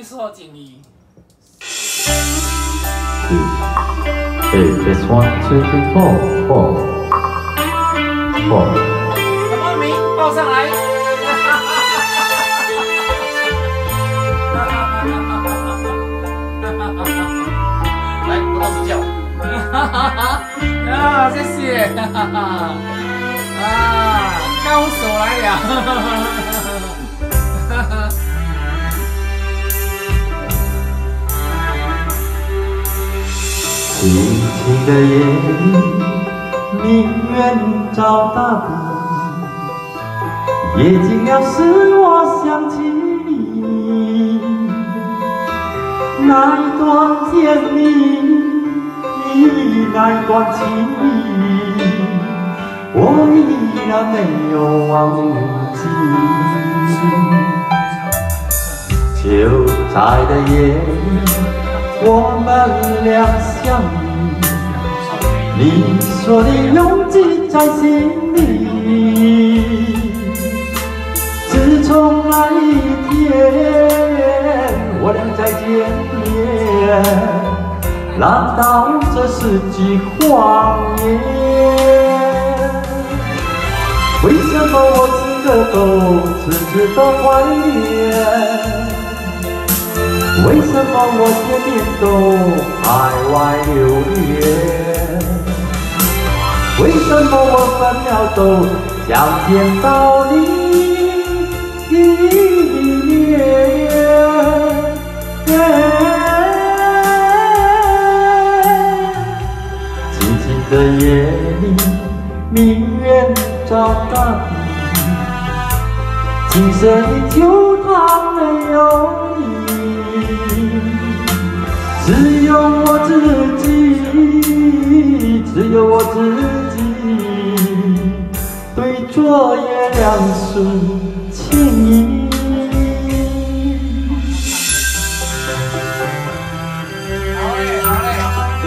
你说尽力。 That's 1, 2, 3, 4, 4. 什么名报上来？ 来，我老师叫。 啊，谢谢。啊，高手来了。 轻轻的夜里，明月照大地，夜静了时，我想起你，那一段甜蜜，那一段情谊，我依然没有忘记。就在的夜里，我们俩相遇，你说你永记在心里。自从那一天，我俩再见面，难道这是句谎言？为什么我此刻都痴痴的怀念？为什么我天天都海外流连？为什么我分秒都想见到你一面？静静的夜里，明月照大地，今生的旧汤没有你。只有我自己，只有我自己，对着月亮诉情意。 好嘞，好嘞。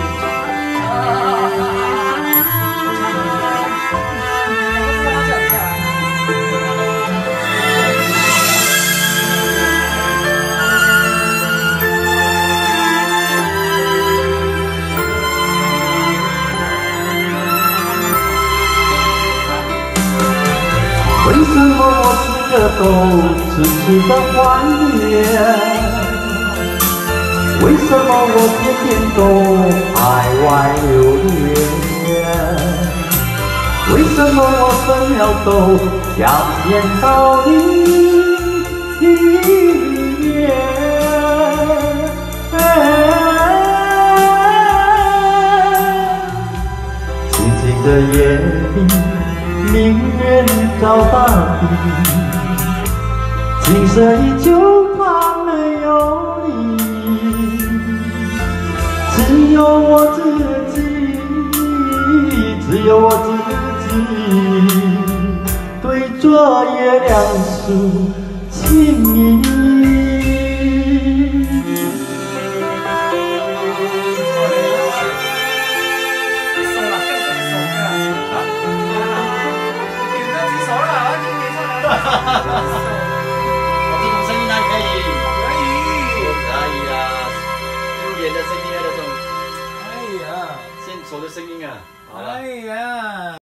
为什么我此刻都痴痴的怀念？为什么我天天都海外流连？为什么我分秒都想见到你一面？静静的夜里，明月照大地，今生依旧它没有你，只有我自己，只有我自己，对着月亮诉情意。 我这种声音还可以，可以啊，经典的声音啊，那种， 哎呀， 献丑的声音啊，好了。 哎呀。